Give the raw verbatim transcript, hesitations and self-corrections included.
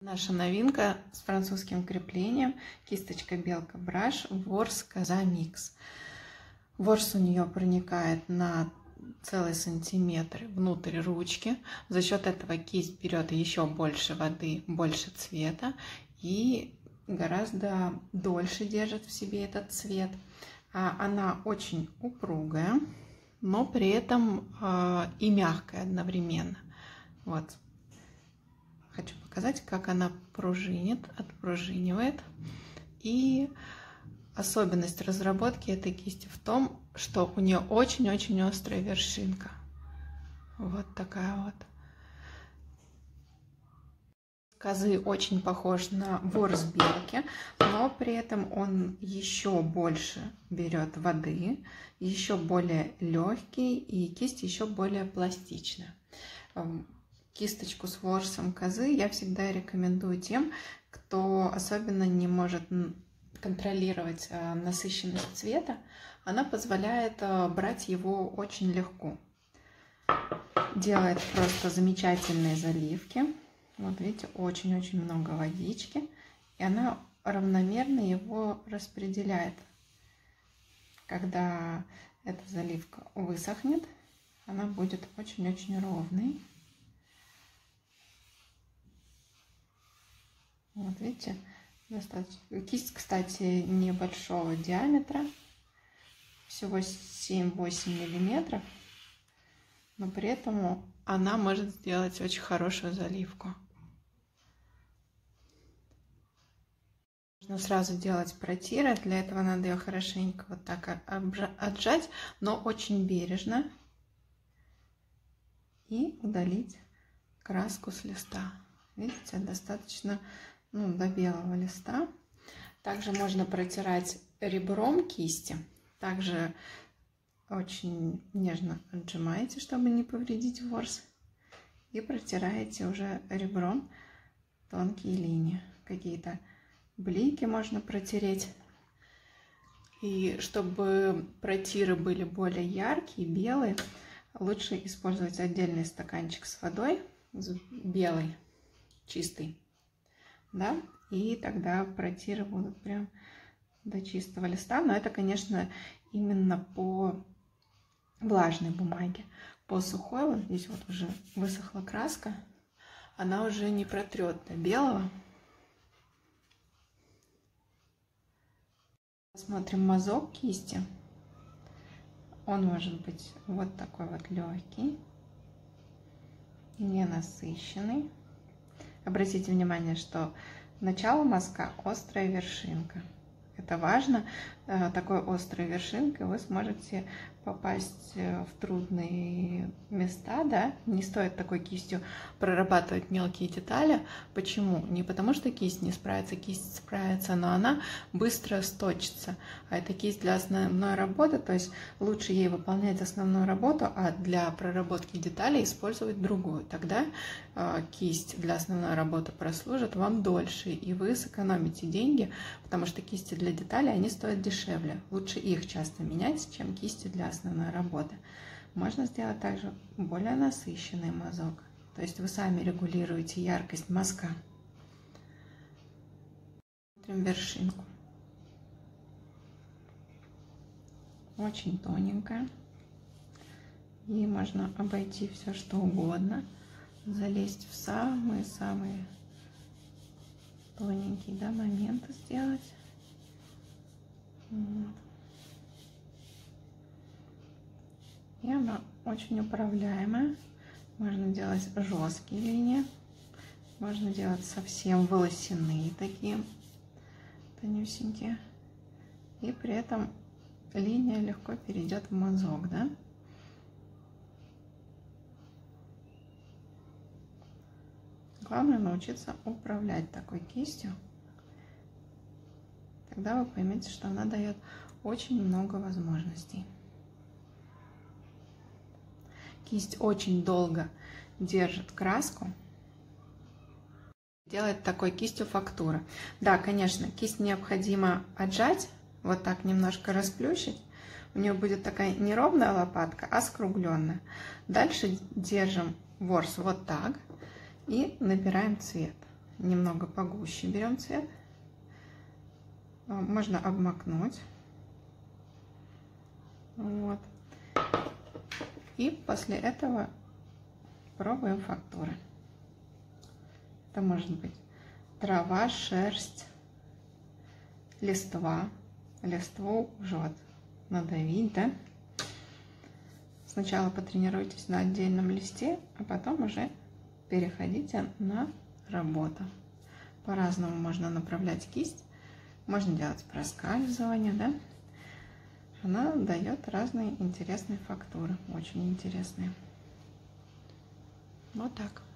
Наша новинка с французским креплением, кисточка Белка Браш, ворс Коза Микс. Ворс у нее проникает на целый сантиметр внутрь ручки. За счет этого кисть берет еще больше воды, больше цвета и гораздо дольше держит в себе этот цвет. Она очень упругая, но при этом и мягкая одновременно. Вот. Хочу показать, как она пружинит, отпружинивает. И особенность разработки этой кисти в том, что у нее очень-очень острая вершинка. Вот такая вот. Козы очень похож на ворс Белки, но при этом он еще больше берет воды, еще более легкий, и кисть еще более пластичная. Кисточку с ворсом козы я всегда рекомендую тем, кто особенно не может контролировать насыщенность цвета. Она позволяет брать его очень легко. Делает просто замечательные заливки. Вот видите, очень-очень много водички. И она равномерно его распределяет. Когда эта заливка высохнет, она будет очень-очень ровной. Вот видите, достаточно. Кисть, кстати, небольшого диаметра, всего семь-восемь миллиметров, но при этом она может сделать очень хорошую заливку. Нужно сразу делать протиры, для этого надо ее хорошенько вот так отжать, но очень бережно, и удалить краску с листа. Видите, достаточно, ну, до белого листа. Также можно протирать ребром кисти. Также очень нежно отжимаете, чтобы не повредить ворс. И протираете уже ребром тонкие линии. Какие-то блики можно протереть. И чтобы протиры были более яркие, белые, лучше использовать отдельный стаканчик с водой, с белой, чистый, да, и тогда протиры будут прям до чистого листа. Но это, конечно, именно по влажной бумаге. По сухой, вот здесь вот уже высохла краска, она уже не протрет до белого. Смотрим мазок кисти. Он может быть вот такой вот легкий, ненасыщенный. Обратите внимание, что начало мазка острая вершинка. Это важно. Такой острой вершинкой вы сможете попасть в трудные места, да? Не стоит такой кистью прорабатывать мелкие детали. Почему? Не потому что кисть не справится, кисть справится, но она быстро сточится. А это кисть для основной работы, то есть лучше ей выполнять основную работу, а для проработки деталей использовать другую. Тогда э, кисть для основной работы прослужит вам дольше, и вы сэкономите деньги, потому что кисти для деталей, они стоят дешевле. Лучше их часто менять, чем кисти для основной работы. Можно сделать также более насыщенный мазок. То есть вы сами регулируете яркость мазка. Смотрим вершинку. Очень тоненькая. И можно обойти все, что угодно. Залезть в самые-самые тоненькие, да, моменты сделать. Вот. И она очень управляемая. Можно делать жесткие линии, можно делать совсем волосяные такие, тонюсенькие. И при этом линия легко перейдет в мазок, да? Главное научиться управлять такой кистью. Тогда вы поймете, что она дает очень много возможностей. Кисть очень долго держит краску. Делает такой кистью фактура. Да, конечно, кисть необходимо отжать, вот так немножко расплющить. У нее будет такая не ровная лопатка, а скругленная. Дальше держим ворс вот так и набираем цвет. немного погуще берем цвет. Можно обмакнуть. Вот. И после этого пробуем фактуры. Это может быть трава, шерсть, листва. Листву уже вот надавить, да? Сначала потренируйтесь на отдельном листе, а потом уже переходите на работу. По-разному можно направлять кисть. Можно делать проскальзывание, да? Она дает разные интересные фактуры, очень интересные. Вот так.